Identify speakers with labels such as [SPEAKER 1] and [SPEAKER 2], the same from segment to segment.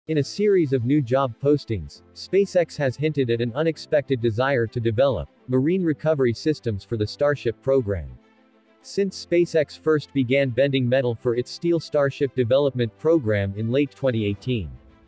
[SPEAKER 1] In a series of new job postings, SpaceX has hinted at an unexpected desire to develop marine recovery systems for the Starship program. Since SpaceX first began bending metal for its steel Starship development program in late 2018.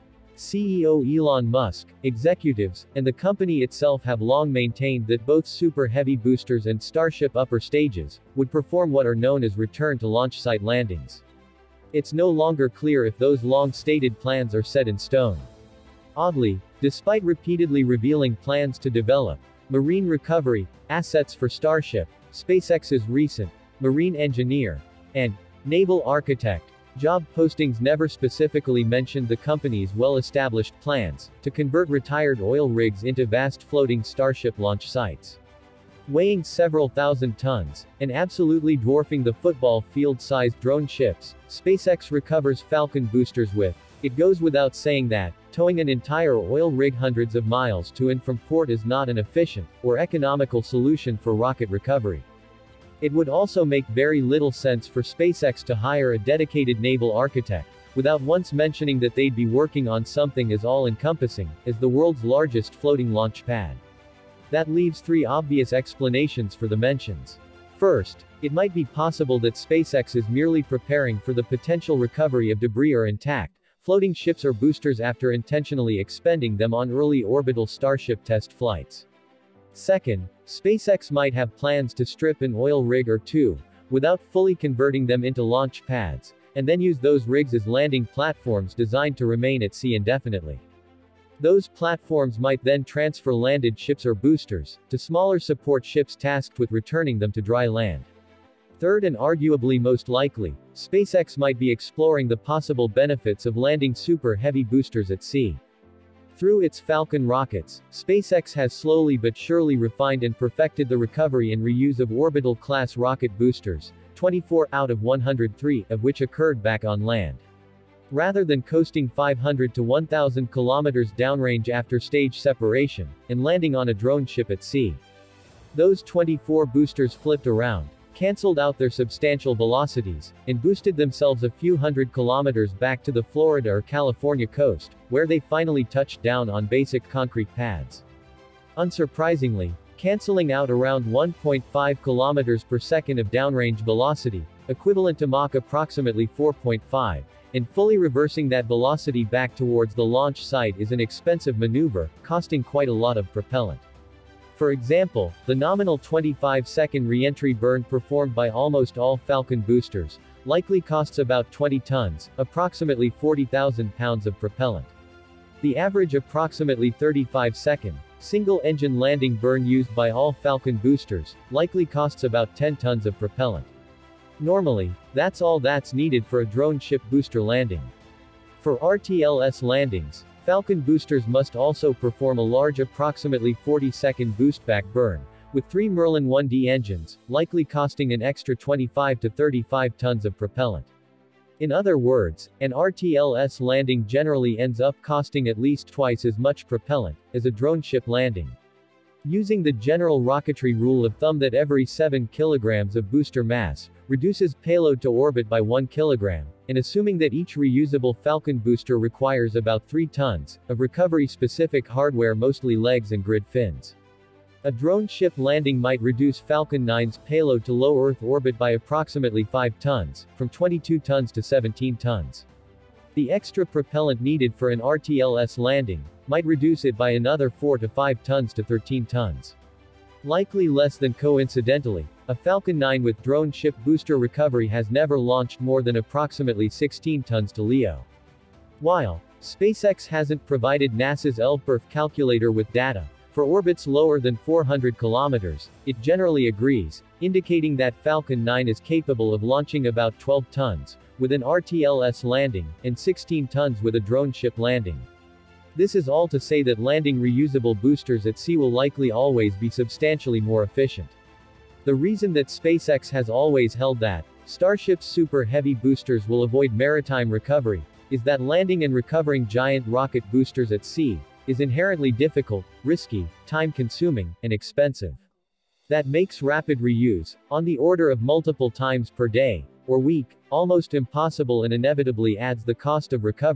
[SPEAKER 1] CEO Elon Musk, executives, and the company itself have long maintained that both Super Heavy boosters and Starship upper stages would perform what are known as return-to-launch site landings. It's no longer clear if those long-stated plans are set in stone. Oddly, despite repeatedly revealing plans to develop marine recovery assets for Starship, SpaceX's recent marine engineer and naval architect job postings never specifically mentioned the company's well-established plans to convert retired oil rigs into vast floating Starship launch sites. Weighing several thousand tons, and absolutely dwarfing the football field-sized drone ships, SpaceX recovers Falcon boosters with. It goes without saying that towing an entire oil rig hundreds of miles to and from port is not an efficient or economical solution for rocket recovery. It would also make very little sense for SpaceX to hire a dedicated naval architect, without once mentioning that they'd be working on something as all-encompassing as the world's largest floating launch pad. That leaves three obvious explanations for the mentions. First, it might be possible that SpaceX is merely preparing for the potential recovery of debris or intact floating ships or boosters after intentionally expending them on early orbital Starship test flights. Second, SpaceX might have plans to strip an oil rig or two, without fully converting them into launch pads, and then use those rigs as landing platforms designed to remain at sea indefinitely. Those platforms might then transfer landed ships or boosters to smaller support ships tasked with returning them to dry land. Third, and arguably most likely, SpaceX might be exploring the possible benefits of landing Super Heavy boosters at sea. Through its Falcon rockets, SpaceX has slowly but surely refined and perfected the recovery and reuse of orbital-class rocket boosters, 24 out of 103 of which occurred back on land. Rather than coasting 500 to 1,000 kilometers downrange after stage separation, and landing on a drone ship at sea. Those 24 boosters flipped around, cancelled out their substantial velocities, and boosted themselves a few hundred kilometers back to the Florida or California coast, where they finally touched down on basic concrete pads. Unsurprisingly, cancelling out around 1.5 kilometers per second of downrange velocity, equivalent to Mach approximately 4.5, and fully reversing that velocity back towards the launch site is an expensive maneuver, costing quite a lot of propellant. For example, the nominal 25-second re-entry burn performed by almost all Falcon boosters likely costs about 20 tons, approximately 40,000 pounds of propellant. The average approximately 35-second, single-engine landing burn used by all Falcon boosters likely costs about 10 tons of propellant. Normally, that's all that's needed for a drone ship booster landing. For RTLS landings, Falcon boosters must also perform a large approximately 40-second boostback burn, with 3 Merlin 1D engines, likely costing an extra 25 to 35 tons of propellant. In other words, an RTLS landing generally ends up costing at least twice as much propellant as a drone ship landing. Using the general rocketry rule of thumb that every 7 kilograms of booster mass reduces payload to orbit by 1 kilogram, and assuming that each reusable Falcon booster requires about 3 tons of recovery-specific hardware, mostly legs and grid fins. A drone ship landing might reduce Falcon 9's payload to low Earth orbit by approximately 5 tons, from 22 tons to 17 tons. The extra propellant needed for an RTLS landing might reduce it by another 4 to 5 tons to 13 tons. Likely less than coincidentally, a Falcon 9 with drone ship booster recovery has never launched more than approximately 16 tons to LEO. While SpaceX hasn't provided NASA's LPERF calculator with data for orbits lower than 400 kilometers, it generally agrees, indicating that Falcon 9 is capable of launching about 12 tons with an RTLS landing, and 16 tons with a drone ship landing. This is all to say that landing reusable boosters at sea will likely always be substantially more efficient. The reason that SpaceX has always held that Starship's Super Heavy boosters will avoid maritime recovery is that landing and recovering giant rocket boosters at sea is inherently difficult, risky, time-consuming, and expensive. That makes rapid reuse, on the order of multiple times per day or week, almost impossible and inevitably adds the cost of recovery,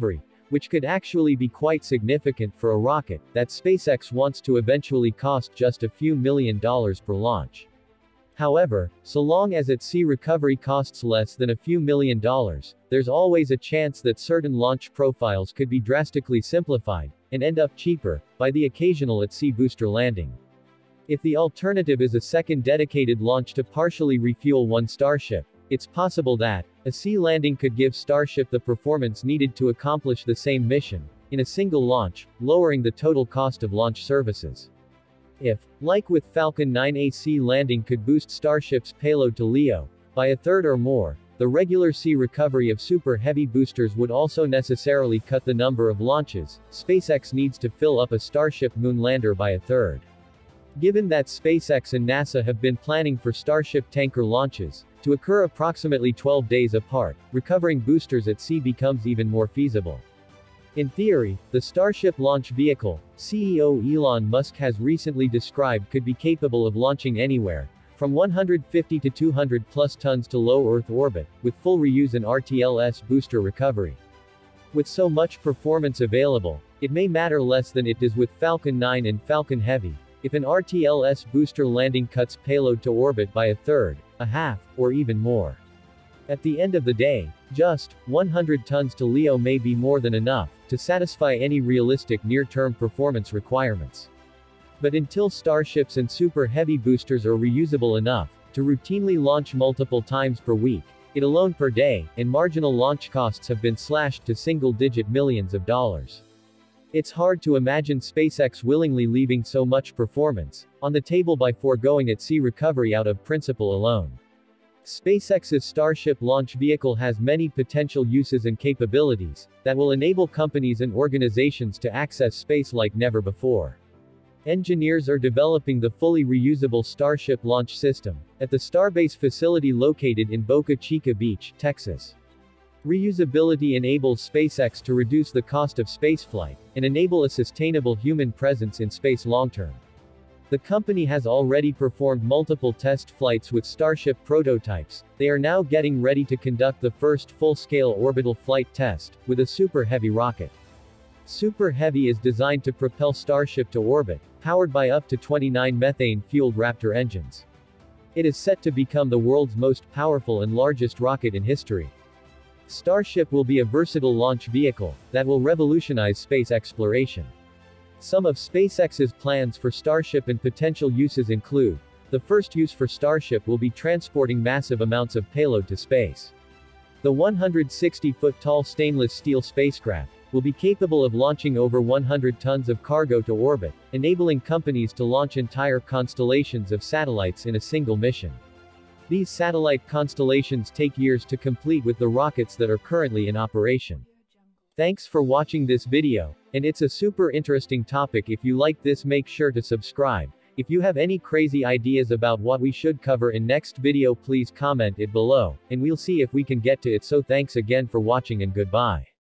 [SPEAKER 1] which could actually be quite significant for a rocket that SpaceX wants to eventually cost just a few $1,000,000 per launch. However, so long as at-sea recovery costs less than a few $1,000,000, there's always a chance that certain launch profiles could be drastically simplified, and end up cheaper, by the occasional at-sea booster landing. If the alternative is a second dedicated launch to partially refuel one Starship, it's possible that a sea landing could give Starship the performance needed to accomplish the same mission, in a single launch, lowering the total cost of launch services. If, like with Falcon 9, a sea landing could boost Starship's payload to LEO by a third or more, the regular sea recovery of Super Heavy boosters would also necessarily cut the number of launches SpaceX needs to fill up a Starship moon lander by a third. Given that SpaceX and NASA have been planning for Starship tanker launches to occur approximately 12 days apart, recovering boosters at sea becomes even more feasible. In theory, the Starship launch vehicle, CEO Elon Musk has recently described, could be capable of launching anywhere from 150 to 200 plus tons to low Earth orbit, with full reuse and RTLS booster recovery. With so much performance available, it may matter less than it does with Falcon 9 and Falcon Heavy, if an RTLS booster landing cuts payload to orbit by a third, a half, or even more. At the end of the day, just 100 tons to LEO may be more than enough to satisfy any realistic near-term performance requirements. But until Starships and Super Heavy boosters are reusable enough to routinely launch multiple times per week, it alone per day, and marginal launch costs have been slashed to single-digit millions of dollars. It's hard to imagine SpaceX willingly leaving so much performance on the table by foregoing at-sea recovery out of principle alone. SpaceX's Starship launch vehicle has many potential uses and capabilities that will enable companies and organizations to access space like never before. Engineers are developing the fully reusable Starship launch system at the Starbase facility located in Boca Chica Beach, Texas. Reusability enables SpaceX to reduce the cost of spaceflight and enable a sustainable human presence in space long-term. The company has already performed multiple test flights with Starship prototypes. They are now getting ready to conduct the first full-scale orbital flight test with a Super Heavy rocket. Super Heavy is designed to propel Starship to orbit, powered by up to 29 methane-fueled Raptor engines. It is set to become the world's most powerful and largest rocket in history. Starship will be a versatile launch vehicle that will revolutionize space exploration. Some of SpaceX's plans for Starship and potential uses include: the first use for Starship will be transporting massive amounts of payload to space. The 160-foot-tall stainless steel spacecraft will be capable of launching over 100 tons of cargo to orbit, enabling companies to launch entire constellations of satellites in a single mission. These satellite constellations take years to complete with the rockets that are currently in operation. Thanks for watching this video, and it's a super interesting topic. If you like this, make sure to subscribe. If you have any crazy ideas about what we should cover in next video, please comment it below, and we'll see if we can get to it. So thanks again for watching and goodbye.